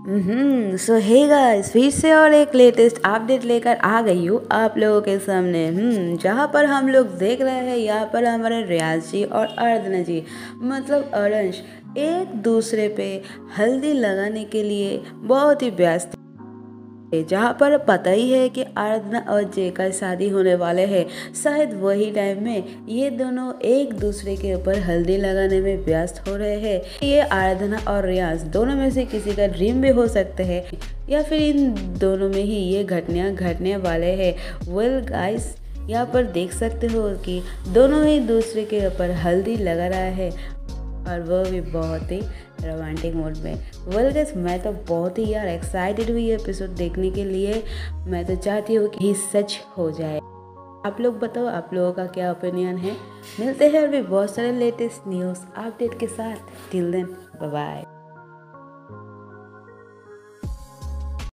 सो hey guys, फिर से और एक लेटेस्ट अपडेट लेकर आ गई हूँ आप लोगों के सामने। जहाँ पर हम लोग देख रहे हैं यहाँ पर हमारे रियाज जी और आराधना जी मतलब अरंश एक दूसरे पे हल्दी लगाने के लिए बहुत ही व्यस्त है। जहाँ पर पता ही है कि आराधना और जय का शादी होने वाले हैं। शायद वही टाइम में ये दोनों एक दूसरे के ऊपर हल्दी लगाने में व्यस्त हो रहे हैं। ये आराधना और रियाज दोनों में से किसी का ड्रीम भी हो सकते हैं या फिर इन दोनों में ही ये घटनाएं घटने वाले हैं। वेल गाइस, यहाँ पर देख सकते हो कि दोनों ही दूसरे के ऊपर हल्दी लगा रहा है और वो भी बहुत ही रोमांटिक मोड में। वेल गाइस, मैं तो बहुत ही यार एक्साइटेड हुई एपिसोड देखने के लिए। मैं तो चाहती हूँ कि सच हो जाए। आप लोग बताओ, आप लोगों का क्या ओपिनियन है। मिलते हैं और भी बहुत सारे लेटेस्ट न्यूज़ अपडेट के साथ। Till then bye bye.